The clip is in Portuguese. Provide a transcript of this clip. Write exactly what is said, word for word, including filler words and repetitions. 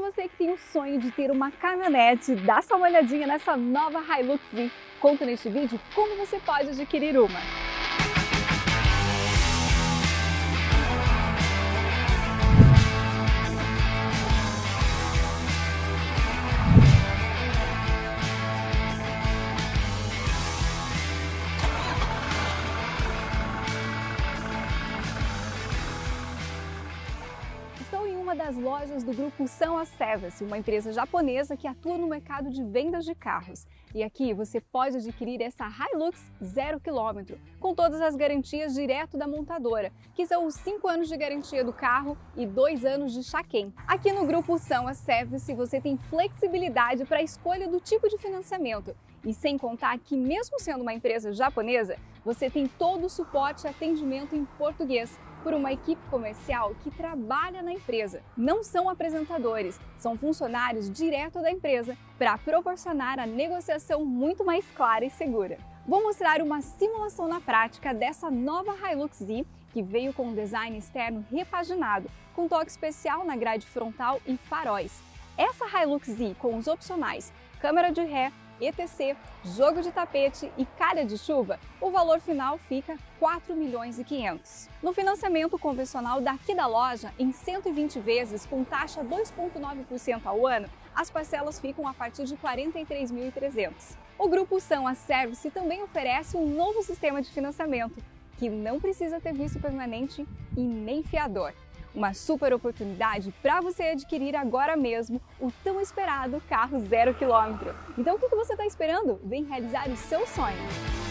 você que tem o sonho de ter uma caminhonete, dá só uma olhadinha nessa nova Hilux Z. Conto neste vídeo como você pode adquirir uma. Estou em uma das lojas do grupo São Service, uma empresa japonesa que atua no mercado de vendas de carros. E aqui você pode adquirir essa Hilux zero quilômetro, com todas as garantias direto da montadora, que são os cinco anos de garantia do carro e dois anos de Chaquen. Aqui no grupo São Service você tem flexibilidade para a escolha do tipo de financiamento. E sem contar que, mesmo sendo uma empresa japonesa, você tem todo o suporte e atendimento em português, por uma equipe comercial que trabalha na empresa. Não são apresentadores, são funcionários direto da empresa para proporcionar a negociação muito mais clara e segura. Vou mostrar uma simulação na prática dessa nova Hilux Z, que veio com um design externo repaginado, com toque especial na grade frontal e faróis. Essa Hilux Z com os opcionais câmera de ré, E T C, jogo de tapete e calha de chuva, o valor final fica quatro milhões e quinhentos. No financiamento convencional daqui da loja, em cento e vinte vezes com taxa dois vírgula nove por cento ao ano, as parcelas ficam a partir de quarenta e três mil e trezentos. O Grupo São Service também oferece um novo sistema de financiamento, que não precisa ter visto permanente e nem fiador. Uma super oportunidade para você adquirir agora mesmo o tão esperado carro zero quilômetro. Então o que você está esperando? Vem realizar o seu sonho!